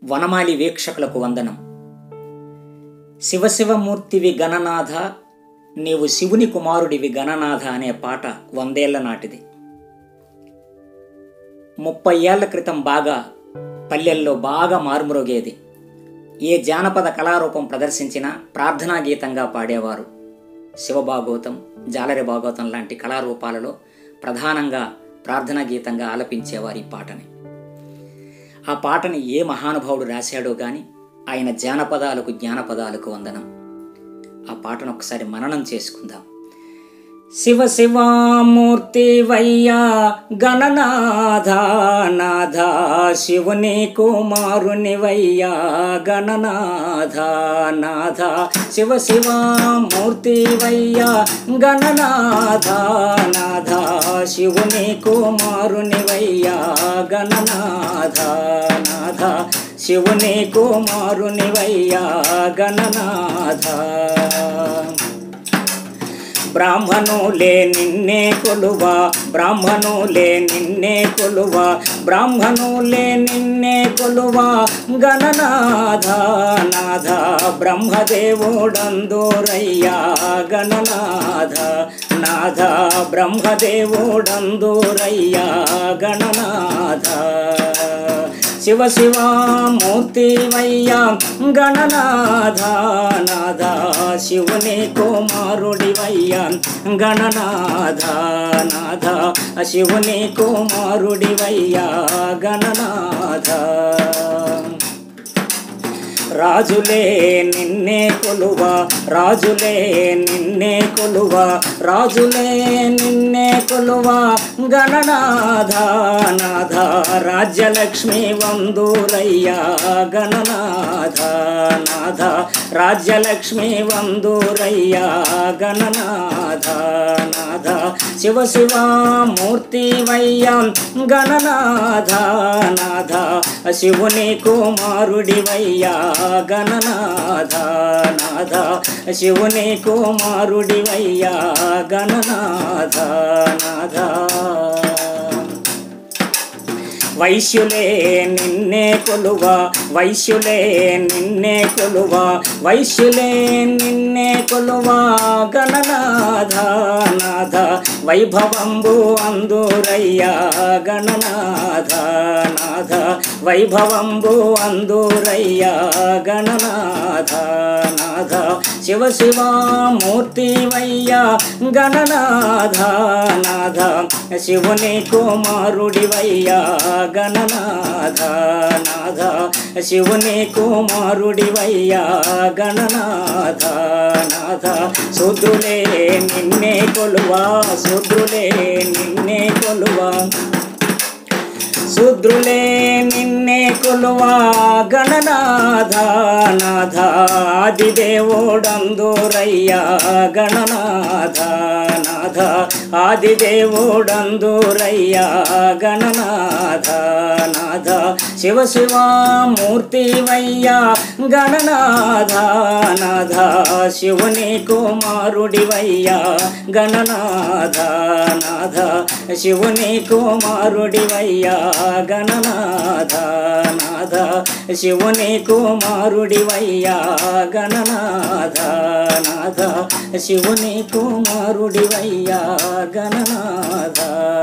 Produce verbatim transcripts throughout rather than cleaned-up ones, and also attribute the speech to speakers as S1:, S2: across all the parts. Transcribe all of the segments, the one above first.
S1: వనమాలి వీక్షకులకు వందనం. శివశివమూర్తివి గణనాథ, నీవు శివుని కుమారుడివి గణనాథ అనే పాట వందేళ్ల నాటిది. ముప్పై ఏళ్ల క్రితం బాగా పల్లెల్లో బాగా మారుమ్రోగేది. ఏ జానపద కళారూపం ప్రదర్శించినా ప్రార్థనా గీతంగా పాడేవారు. శివభాగవతం, జాలరి భాగవతం లాంటి కళారూపాలలో ప్రధానంగా ప్రార్థనా గీతంగా ఆలపించేవారు ఈ పాటని. ఆ పాటని ఏ మహానుభావుడు రాశాడో గాని ఆయన జానపదాలకు జ్ఞానపదాలకు వందనం. ఆ పాటను ఒకసారి మననం చేసుకుందాం. శివ శివామూర్తి వయ్యా గణనాథ నాథ, శివుని కుమారుని వయ్యా గణనాథ నాథ, శివ శివామూర్తి వయ్యా గణనాథ నాథ, శివుని కుమారుని వయ్యా గణనాథ నాథ, శివుని కుమారుని వయ్యా గణనాథ. బ్రాహ్మణులే నిన్నే కొలువా, బ్రాహ్మణులే నిన్నే కొలువా, బ్రాహ్మణులే నిన్నే కొలువా గణనాథ నాథ, బ్రహ్మదేవుడందోరయ్యా గణనాథ నాథ, బ్రహ్మదేవుడందోరయ్యా గణనాథ. శివ శివామూర్తి వయ్యా గణనాథ నాథ, శివుని కుమారుడి వయ్యా గణనాథ నాథ, శివుని కుమారుడి వయ్యా గణనాథ. రాజులే నిన్నే కొలువా, రాజులే నిన్నే కొలువా, రాజులే నిన్నే కొలువా గణనాథ నాథ, రాజ్యలక్ష్మి వందూరయ్యా గణనాథ నాథ, రాజ్యలక్ష్మి వందూరయ్యా గణనాథ నాథ. శివ శివామూర్తి వయ్యా గణనాథ నాథ, శివుని కుమారుడి వయ్యా గణనాథ నాథ, శివుని కుమారుడి వయ్యా గణనాథ నాథ. వైశ్యులే నిన్నే కొలువా, వైశ్యులే నిన్నే కొలువా, వైశ్యులే నిన్నే కొలువా గణనాథ నాథ, వైభవంబు అందూరయ్యా గణనాథ నాథ, వైభవంబు అందూరయ్యా గణనాథ నాథ. శివ శివామూర్తి వయ్యా గణనాథ నాథ, శివుని కుమారుడి వయ్యా గణనాథ నాథ, శివుని కుమారుడి వయ్యా గణనాథ నాథ. శూద్రులే నిన్నే కొలువా, శూద్రులే నిన్నే కొలువా, శూద్రులే నిన్నే కొలువా గణనాథ నాథ, ఆదిదేవుడందూరయ్యా గణనాథ నాథ, ఆదిదేవుడందూరయ్యా గణనాథ నాథ. శివ శివామూర్తి వయ్యా గణనాథ నాథ, శివుని కుమారుడి వయ్యా గణనాథ నాథ, శివుని కుమారుడి వయ్యా గణనాథ నాథ, శివుని కుమారుడి వయ్యా గణనాథ నాథ, శివుని కుమారుడి వయ్యా గణనాథ.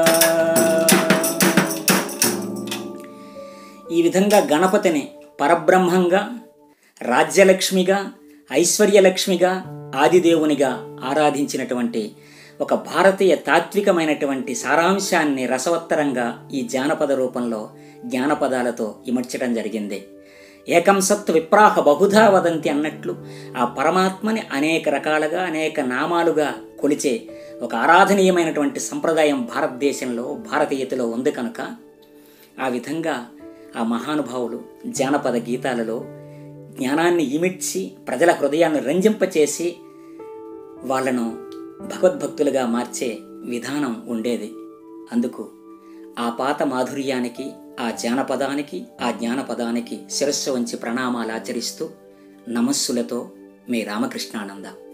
S1: ఈ విధంగా గణపతిని పరబ్రహ్మంగా, రాజ్యలక్ష్మిగా, ఐశ్వర్యలక్ష్మిగా, ఆదిదేవునిగా ఆరాధించినటువంటి ఒక భారతీయ తాత్వికమైనటువంటి సారాంశాన్ని రసవత్తరంగా ఈ జానపద రూపంలో జ్ఞానపదాలతో ఇమర్చడం జరిగింది. ఏకం సత్ విప్రాహ బహుధా వదంతి అన్నట్లు ఆ పరమాత్మని అనేక రకాలుగా అనేక నామాలుగా కొలిచే ఒక ఆరాధనీయమైనటువంటి సంప్రదాయం భారతదేశంలో భారతీయతలో ఉంది కనుక ఆ విధంగా ఆ మహానుభావులు జానపద గీతాలలో జ్ఞానాన్ని ఇమిడ్చి ప్రజల హృదయాన్ని రంజింపచేసి వాళ్ళను భగవద్భక్తులుగా మార్చే విధానం ఉండేది. అందుకు ఆ పాత మాధుర్యానికి, ఆ జానపదానికి, ఆ జ్ఞానపదానికి శిరస్సు వంచి ప్రణామాలు ఆచరిస్తూ నమస్సులతో మీ రామకృష్ణానంద.